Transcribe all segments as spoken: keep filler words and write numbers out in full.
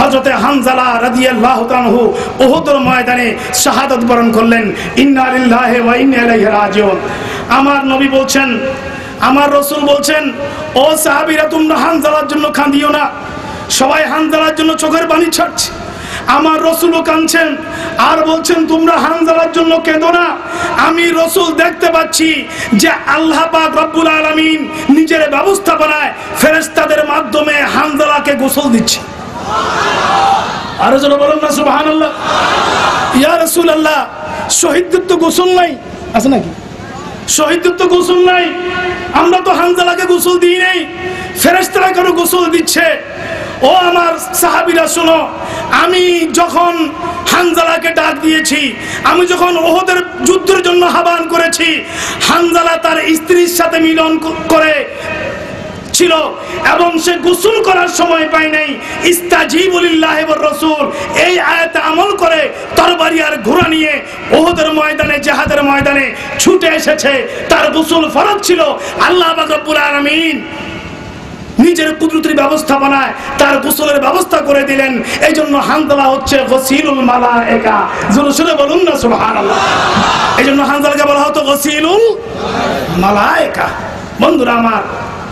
হযরতে হানজালা রাদিয়াল্লাহু তাআলা আনহু উহুদের ময়দানে শাহাদাত বরণ করলেন। ইন্না লিল্লাহি ওয়া ইন্না ইলাইহি রাজিউন। আমার নবী বলছেন, আমার রাসূল বলছেন, ও সাহাবীরা তোমরা হানজালার জন্য কাঁদিও না। সবাই হানজালার জন্য চোখের পানি ছাড়ছে, আমার রাসূলও কাঁদছেন আর বলছেন তোমরা হানজালার জন্য কেঁদো না। আমি রাসূল দেখতে পাচ্ছি যে আল্লাহ পাক রব্বুল আলামিন নিজের ব্যবস্থাপনায় ফেরেশতাদের মাধ্যমে হানজালাকে গোসল দিচ্ছে। আর যারা বলেন না সুবহানাল্লাহ। ইয়া রাসূলুল্লাহ, শহীদদের তো গোসল নাই, আছে নাকি? শহীদদের তো গোসল নাই, আমরা তো হানজালাকে গোসল দিই নাই, ফেরেশতারা কেন গোসল দিচ্ছে? ও আমার সাহাবীরা শোনো, আমি যখন হানজালাকে ডাক দিয়েছি, আমি যখন ওহদের যুদ্ধের জন্য আহ্বান করেছি, হানজালা তার স্ত্রীর সাথে মিলন করে ছিল এবং সে গোসল করার সময় পায় নাই। ইস্তাজিবু লিল্লাহি ওয়ার রাসূল এই আয়াতে আমল করে তরবারি আর ঘোড়া নিয়ে ওহদের ময়দানে, জিহাদের ময়দানে ছুটে এসেছে। তার গোসল ফরজ ছিল। আল্লাহ পাক রব্বুল আলামিন নিজের কুদরতের ব্যবস্থাপনায় তার গোসলের ব্যবস্থা করে দিলেন। এই জন্য হানজালা হচ্ছে গসিলুল মালায়েকা। জোরে জোরে বলুন না সুবহানাল্লাহ। এই জন্য হানজালাকে বলা হতো গসিলুল মালায়েকা। বন্ধুরা আমার,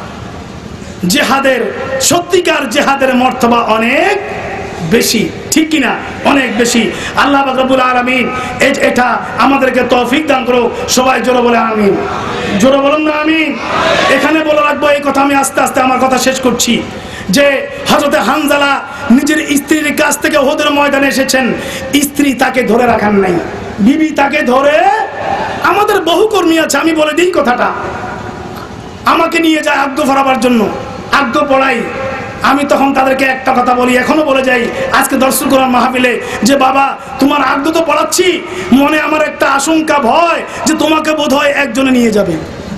জিহাদের সত্যিকার জিহাদের মর্তবা অনেক বেশি, ঠিক কিনা? অনেক বেশি। আল্লাহ পাক রব্বুল আলামিন এটা আমাদেরকে তৌফিক দান করো। সবাই জোরে বলে আমিন। জোরে বলুন না আমিন। এখানে বলে রাখবো এই কথা, আমি আস্তে আস্তে আমার কথা শেষ করছি, যে হযরতে হানজালা নিজের স্ত্রীর কাছ থেকে ওহদের ময়দানে এসেছেন, স্ত্রী তাকে ধরে রাখান নাই, বিবি তাকে ধরে। আমাদের বহু কর্মী আছে, আমি বলে দিই কথাটা, আমাকে নিয়ে যায় আগ্য ফরাবার জন্য, আগ্য পড়াই। আমি তখন তাদেরকে একটা কথা বলি, এখনো বলে যাই আজকে দর্শক কোরআন মাহফিলে, যে বাবা তোমার আগ্য তো পড়াচ্ছি, মনে আমার একটা আশঙ্কা ভয় যে তোমাকে বোধহয় একজনে নিয়ে যাবে,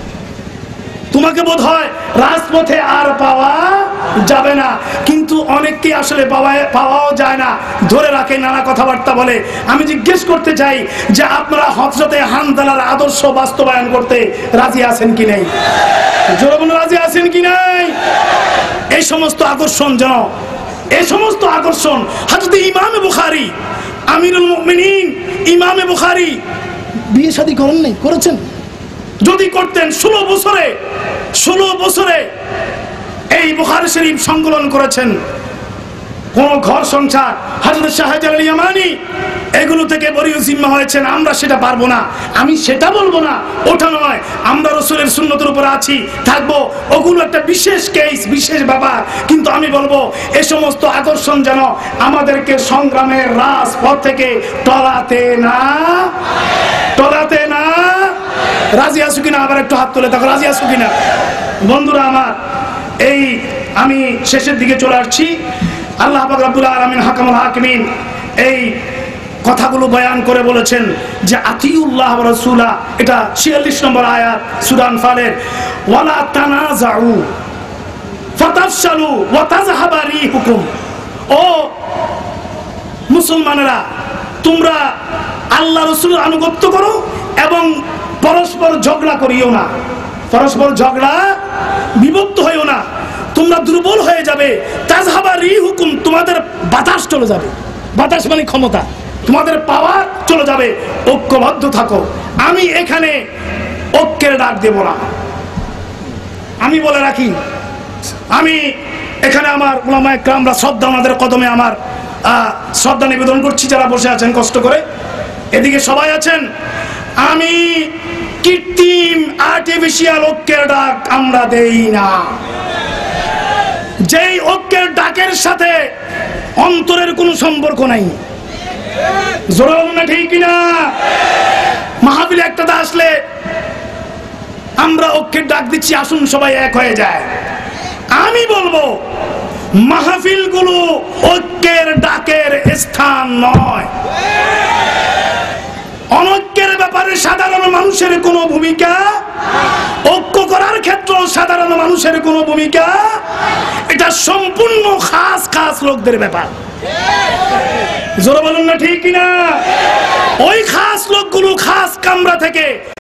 তোমাকে বোধহয় রাজপথে আর পাওয়া যাবে না। কিন্তু অনেককে আসলে পাওয়া পাওয়াও যায় না, ধরে রাখে, নানা কথাবার্তা বলে। আমি জিজ্ঞেস করতে চাই যে আপনারা হযরতে হানজালার আদর্শ বাস্তবায়ন করতে রাজি আছেন কি নাই? জোরে বলুন, রাজি আছেন কি নাই? এই সমস্ত আকর্ষণ যেন, এই সমস্ত আকর্ষণ হযরত ইমাম বুখারী আমিরুল মুমিনিন ইমামে বুখারী বিয়ে শাদী করেন নাই, করেছেন? যদি করতেন ষোলো বছরে ষোলো বছরে এই বুখারী শরীফ সংকলন করেছেন। কোন ঘর সংসার হযরত শাহজালাল ইয়ামানি এগুলো থেকে বরিও জিম্মা হয়েছেন, আমরা সেটা পারবো না। আমি সেটা বলবো না, ওটা নয়। আমরা রাসূলের সুন্নতের উপরে আছি, থাকবো। ওগুলো একটা বিশেষ কেস, বিশেষ ব্যাপার। কিন্তু আমি বলবো এই সমস্ত আকর্ষণ যেন আমাদেরকে সংগ্রামের রাজপথ থেকে টলাতে না টলাতে না রাজি আছো কিনা? আবার একটু হাত তুলে দেখো, রাজি আছো কিনা? বন্ধুরা আমার, এই আমি শেষের দিকে চলে আসছি। আল্লাহ পাক রব্বুল আলামিন হাকামুল হাকিমিন এই কথাগুলো বয়ান করে বলেছেন যে আতিউল্লাহ ওয়া রাসূলা, এটা ছিয়াল্লিশ নম্বর আয়াত সূরা আনফালের, ওয়ালা তানাজাউ ফাতাফশালু ওয়া তাযহাবা রিহুকুম। ও মুসলমানেরা, তোমরা আল্লাহ রাসূলের আনুগত্য করো এবং পরস্পর ঝগড়া করিও না, পরস্পর ঝগড়া বিভক্ত হইও না, তোমরা দুর্বল হয়ে যাবে। তাযহাবা রিহুকুম, তোমাদের বাতাস চলে যাবে। বাতাস মানে ক্ষমতা, তোমাদের পাওয়ার চলে যাবে। ঐক্যবদ্ধ থাকো। আমি এখানে ঐক্যের ডাক দেব না। আমি বলে রাখি, আমি এখানে আমার উলামায়ে কেরামরা শ্রদ্ধা, আমাদের কদমে আমার শ্রদ্ধা নিবেদন করছি, যারা বসে আছেন কষ্ট করে, এদিকে সবাই আছেন। আমি কৃত্রিম আর্টিফিশিয়াল ঐক্যের ডাক আমরা দেই না। যেই ঐক্যের ডাকের সাথে অন্তরের কোনো সম্পর্ক নাই। জোরে বলুন না, ঠিক কিনা? মাহফিলে একটা আসলে আমরা ঐক্যের ডাক দিচ্ছি, আসুন সবাই এক হয়ে যায়। আমি বলবো মাহফিলগুলো ঐক্যের ডাকের স্থান নয়। অনৈক্যের ব্যাপারে সাধারণ মানুষের কোনো ভূমিকা, ঐক্য করার ক্ষেত্রে সাধারণ মানুষের কোনো ভূমিকা, এটা সম্পূর্ণ খাস খাস লোকদের ব্যাপার। জোরে বলুন না, ঠিক কিনা? ওই খাস লোকগুলো খাস কামরা থেকে